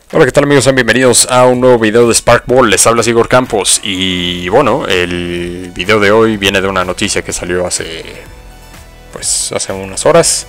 Hola, ¿qué tal amigos? Sean bienvenidos a un nuevo video de Sparkball. Les habla Igor Campos. Y bueno, el video de hoy viene de una noticia que salió hace unas horas.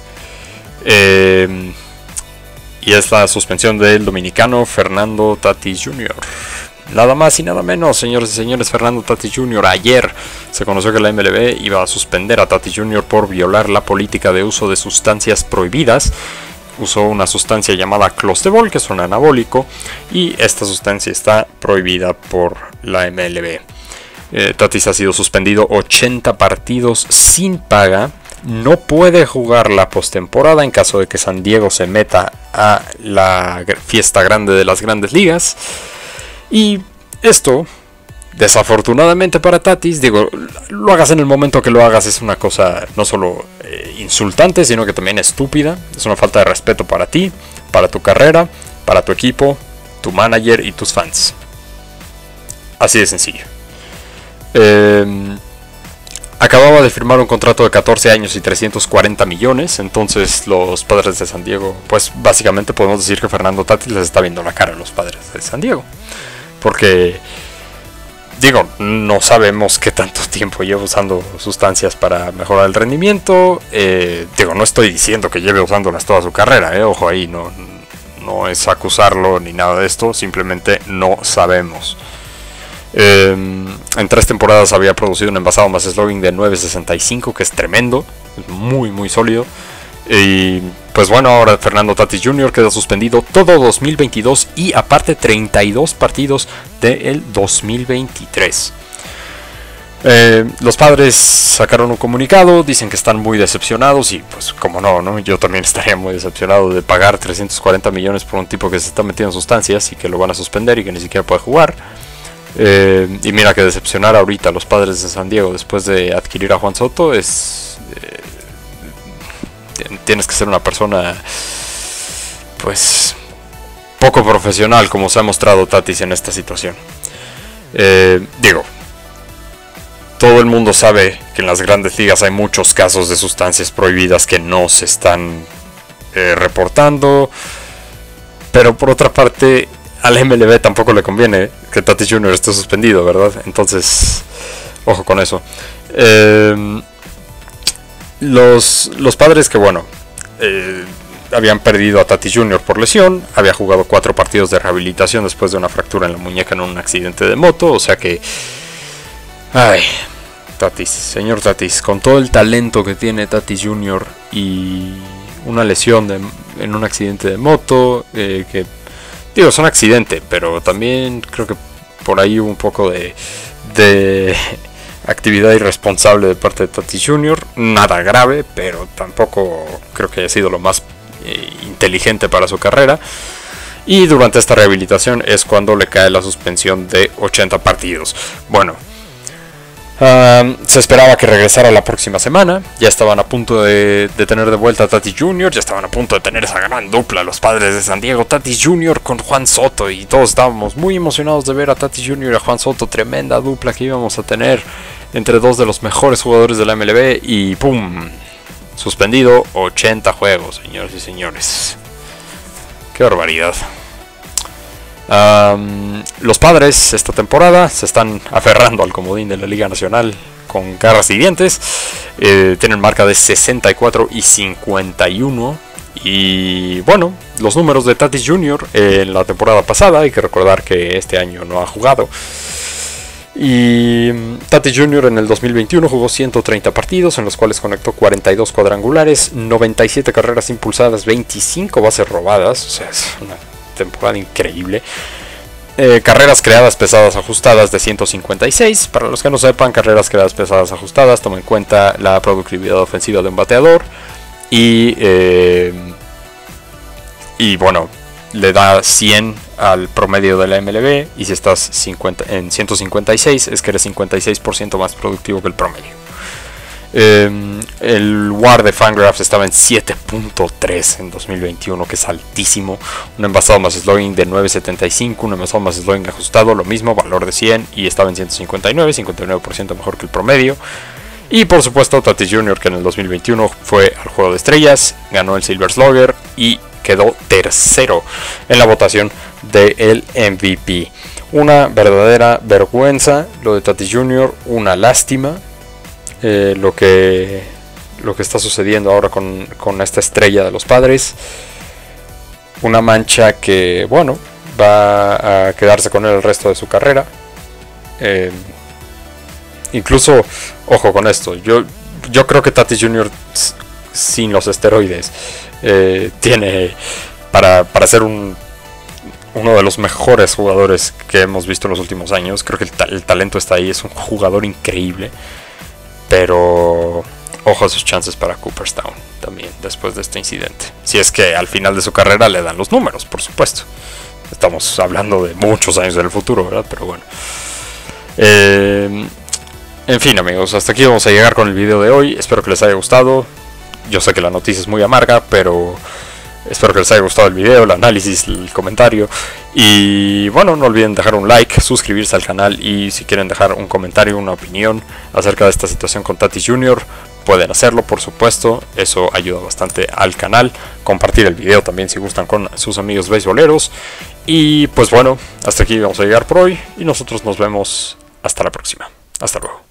Y es la suspensión del dominicano Fernando Tatis Jr. Nada más y nada menos, señores y señores. Fernando Tatis Jr. ayer se conoció que la MLB iba a suspender a Tatis Jr. por violar la política de uso de sustancias prohibidas. Usó una sustancia llamada Clostebol, que es un anabólico, y esta sustancia está prohibida por la MLB. Tatis ha sido suspendido 80 partidos sin paga. No puede jugar la postemporada en caso de que San Diego se meta a la fiesta grande de las grandes ligas. Y esto, desafortunadamente para Tatis, digo, lo hagas en el momento que lo hagas, es una cosa no solo insultante, sino que también estúpida. Es una falta de respeto para ti, para tu carrera, para tu equipo, tu manager y tus fans. Así de sencillo. Acababa de firmar un contrato de 14 años y 340 millones. Entonces los Padres de San Diego, pues básicamente podemos decir que Fernando Tatis les está viendo la cara a los Padres de San Diego. Porque, digo, no sabemos qué tanto tiempo lleva usando sustancias para mejorar el rendimiento. Digo, no estoy diciendo que lleve usándolas toda su carrera, ojo ahí, no es acusarlo ni nada de esto, simplemente no sabemos. En 3 temporadas había producido un envasado más slugging de 9.65, que es tremendo, es muy sólido. Y pues bueno, ahora Fernando Tatis Jr. queda suspendido todo 2022 y aparte 32 partidos del 2023. Los Padres sacaron un comunicado, dicen que están muy decepcionados y pues como no, yo también estaría muy decepcionado de pagar 340 millones por un tipo que se está metiendo en sustancias y que lo van a suspender y que ni siquiera puede jugar. Y mira que decepcionar ahorita a los Padres de San Diego después de adquirir a Juan Soto es... tienes que ser una persona pues poco profesional, como se ha mostrado Tatis en esta situación. Digo, todo el mundo sabe que en las grandes ligas hay muchos casos de sustancias prohibidas que no se están reportando, pero por otra parte a la MLB tampoco le conviene que Tatis Jr. esté suspendido, ¿verdad? Entonces, ojo con eso. Los Padres que bueno, habían perdido a Tatis Jr. por lesión, había jugado 4 partidos de rehabilitación después de una fractura en la muñeca en un accidente de moto, o sea que... Ay, Tatis, señor Tatis, con todo el talento que tiene Tatis Jr. y una lesión en un accidente de moto, que digo, es un accidente, pero también creo que por ahí hubo un poco de actividad irresponsable de parte de Tatis Jr. Nada grave, pero tampoco creo que haya sido lo más inteligente para su carrera. Y durante esta rehabilitación es cuando le cae la suspensión de 80 partidos. Bueno, se esperaba que regresara la próxima semana. Ya estaban a punto de tener de vuelta a Tatis Jr. Ya estaban a punto de tener esa gran dupla, los Padres de San Diego, Tatis Jr. con Juan Soto. Y todos estábamos muy emocionados de ver a Tatis Jr. y a Juan Soto. Tremenda dupla que íbamos a tener entre dos de los mejores jugadores de la MLB. Y ¡pum! Suspendido 80 juegos, señores y señores. ¡Qué barbaridad! Los Padres esta temporada se están aferrando al comodín de la Liga Nacional con garras y dientes. Tienen marca de 64 y 51. Y bueno, los números de Tatis Jr. En la temporada pasada, hay que recordar que este año no ha jugado. Y Tatis Jr. en el 2021 jugó 130 partidos, en los cuales conectó 42 cuadrangulares, 97 carreras impulsadas, 25 bases robadas. O sea, es una temporada increíble. Carreras creadas pesadas ajustadas de 156. Para los que no sepan, carreras creadas pesadas ajustadas toma en cuenta la productividad ofensiva de un bateador y bueno, le da 100 al promedio de la MLB, y si estás en 156 es que eres 56% más productivo que el promedio. El WAR de Fangraphs estaba en 7.3 en 2021, que es altísimo. Un envasado más slugging de 9.75, un envasado más slugging ajustado, lo mismo, valor de 100, y estaba en 159, 59% mejor que el promedio. Y por supuesto Tatis Jr., que en el 2021 fue al Juego de Estrellas, ganó el Silver Slugger y quedó tercero en la votación del MVP. Una verdadera vergüenza lo de Tatis Jr., una lástima lo que está sucediendo ahora con esta estrella de los Padres. Una mancha que, bueno, va a quedarse con él el resto de su carrera. Incluso, ojo con esto, yo creo que Tatis Jr. sin los esteroides tiene para ser uno de los mejores jugadores que hemos visto en los últimos años. Creo que el talento está ahí, es un jugador increíble, pero ojo a sus chances para Cooperstown también después de este incidente, si es que al final de su carrera le dan los números, por supuesto. Estamos hablando de muchos años en el futuro, ¿verdad? Pero bueno, en fin, amigos, hasta aquí vamos a llegar con el video de hoy. Espero que les haya gustado. Yo sé que la noticia es muy amarga, pero espero que les haya gustado el video, el análisis, el comentario. Y bueno, no olviden dejar un like, suscribirse al canal, y si quieren dejar un comentario, una opinión acerca de esta situación con Tatis Jr., pueden hacerlo, por supuesto. Eso ayuda bastante al canal. Compartir el video también si gustan con sus amigos beisboleros. Y pues bueno, hasta aquí vamos a llegar por hoy, y nosotros nos vemos hasta la próxima. Hasta luego.